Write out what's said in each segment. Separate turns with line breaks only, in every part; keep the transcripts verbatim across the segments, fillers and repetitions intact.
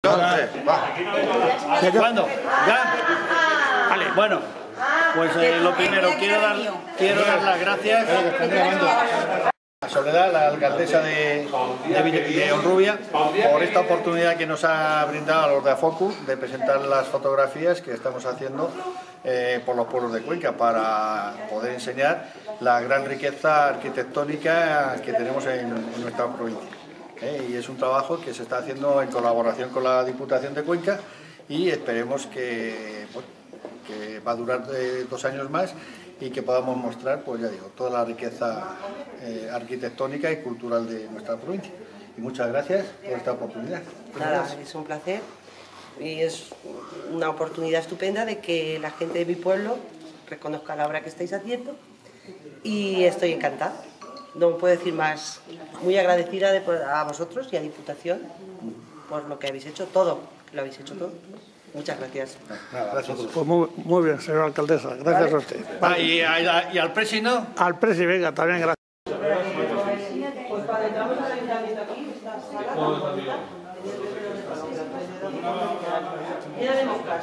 ¿Cuándo? ¿Ya? Vale, bueno, pues eh, lo primero, quiero dar, quiero dar las gracias a Soledad, la alcaldesa de, de, de Honrubia, por esta oportunidad que nos ha brindado a los de Afocu de presentar las fotografías que estamos haciendo eh, por los pueblos de Cuenca para poder enseñar la gran riqueza arquitectónica que tenemos en, en nuestra provincia. Eh, y es un trabajo que se está haciendo en colaboración con la Diputación de Cuenca y esperemos que, bueno, que va a durar eh, dos años más y que podamos mostrar, pues ya digo, toda la riqueza eh, arquitectónica y cultural de nuestra provincia. Y muchas gracias por esta oportunidad.
Nada, es un placer y es una oportunidad estupenda de que la gente de mi pueblo reconozca la obra que estáis haciendo y estoy encantada. No puedo decir más. Muy agradecida de, a vosotros y a Diputación por lo que habéis hecho todo, lo habéis hecho todo. Muchas gracias.
Nada, gracias.
Pues muy, muy bien, señora alcaldesa. Gracias ¿Vale? a usted.
Vale. Ah, ¿y, a, ¿Y al presi no?
Al presi, venga, también gracias.
Pues cuando entramos al ayuntamiento aquí, esta sala, llena de moscas.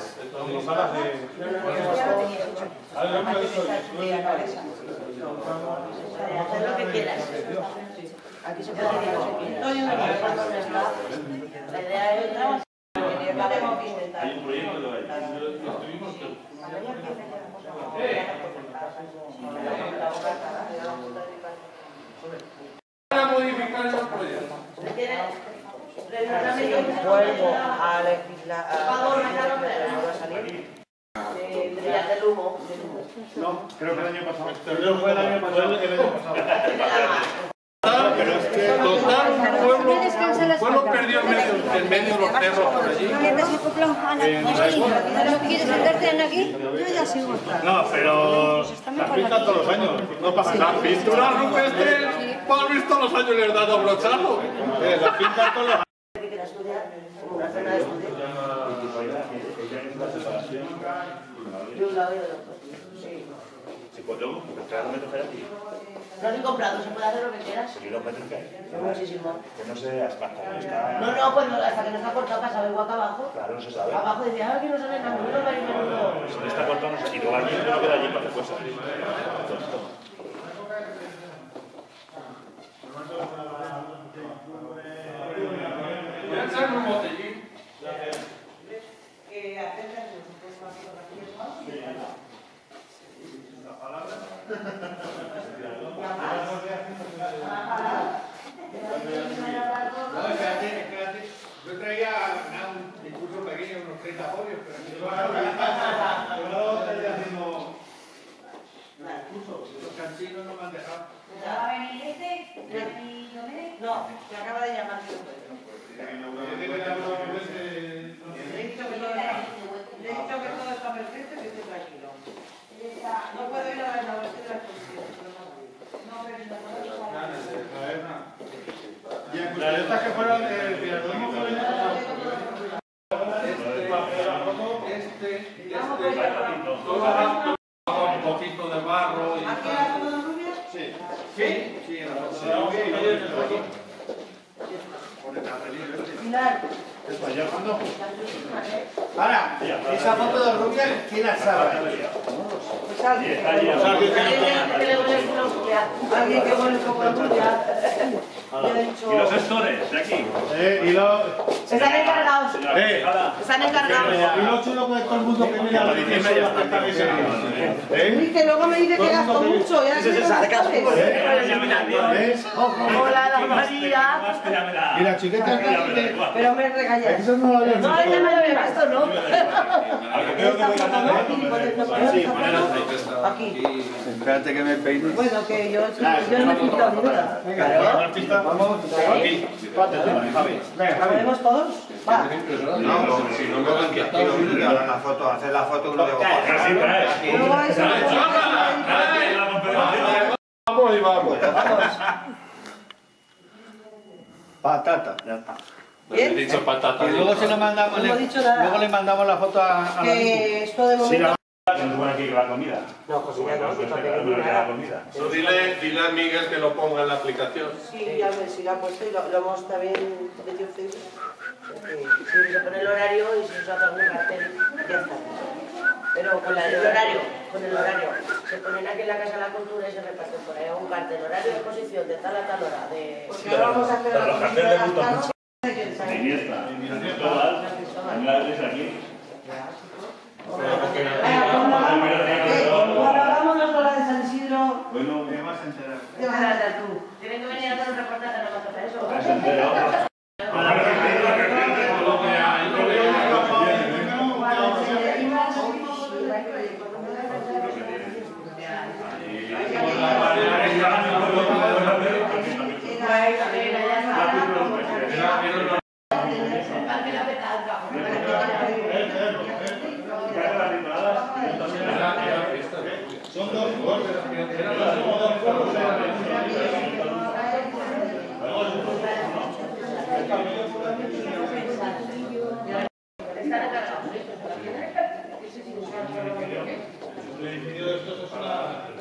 Haz lo que quieras. Aquí se puede decir. No, yo no La idea es otra. No tengo que intentar. Hay un proyecto de la
para modificar los proyectos.
Vuelvo a legislar. ¿Va a salir? Del humo.
No, creo que el año pasado. Pero fue el año pasado. El año pasado. Pero es que total, un pueblo, un pueblo perdió el medio, el medio de los cerros por allí.
¿No quieres sentarte aquí? Yo ya sigo.
No, pero las pintan todos los años. No pasa nada. Las pinturas rupestres, ¿has visto los años les da doble brochazo? Las pintan todos los años.
Una zona de estudio. De un lado y del otro. Sí.
Si podemos, traer los metros que hay aquí.
No lo he comprado, se puede hacer lo que quieras.
¿Y los metros que hay?
Son muchísimos.
Que no sé hasta que está...
No, no, pues hasta que no se ha cortado pasado igual que abajo.
Claro, no se sabe.
Abajo decía, ah, que no sale nada, no vale menudo.
Si no está cortado, no sé. Y luego aquí no queda allí para hacer cosas.
Voy a echar un botellín.
Que acercas nosotros más fotografías más.
No, espérate, espérate. Yo traía un discurso pequeño, unos treinta folios, pero yo no estaría haciendo discurso. Los canchinos no me han dejado.
¿Va a venir este? ¿Va a venir Domínguez?
No, me acaba de llamar.
Le he dicho que todo está perfecto y que estoy tranquilo. No puedo ir a la renovación de la exposición. No, pero no. Las letras que fueron del Piratón fue el año pasado. Este, este, todo un poquito de barro.
¿Aquí en la foto de Rubia?
Sí. Sí, sí, en la foto de Rubia.
Pilar.
Ahora, esa foto de Rubia, ¿quién la sabe?
Pues alguien que pone como Rubia.
¿Y los gestores de aquí?
Eh, y lo...
Están encargados.
Eh,
Están encargados.
y lo chulo que todo el mundo que mira la diciembre ya está ese.
Y que luego me dice que gasto mucho. Ya se sabe. Como la de María.
Y la chiqueta
Pero me regañas.
eso no lo había
No, ella me lo había visto, ¿no? Aquí.
Espérate que me peine.
Bueno, que yo, yo no me he pintado ni nada.
Venga, vamos aquí.
¿Podemos todos? Va.
No, si no me van a
La foto, hacer la foto uno de
Luego eso.
Vamos y vamos.
Patata, ya está.
He dicho patata.
Y luego se lo mandamos,
No hemos
le,
dicho nada.
luego le mandamos la foto a, a la
Que esto de momento.
¿No supone aquí que va comida?
No, pues ya no,
Pues
para
que
que
la
nada.
comida.
So, dile, dile a Miguel que lo ponga en la aplicación.
Sí, ya me si lo ha puesto y lo, lo hemos también metido en Facebook. Si se pone el horario y si se hace algún cartel, ya está. Pero con la, el horario, con el horario, se ponen aquí en la Casa de la Cultura y se reparten por ahí un cartel, horario de exposición de tal a tal hora. De...
Sí, pero, vamos a hacer pero los carteles les gustan mucho. De Iniesta, de Cristóbal, en la iglesia aquí.
Cuando hagamos la hora de San Isidro,
Bueno,
¿Qué vas a enterar?
te vas a dar tú.
Tienen que venir a hacer un reportaje, no pasa para eso.
se entera.
Son dos cosas. El edificio de estos es una...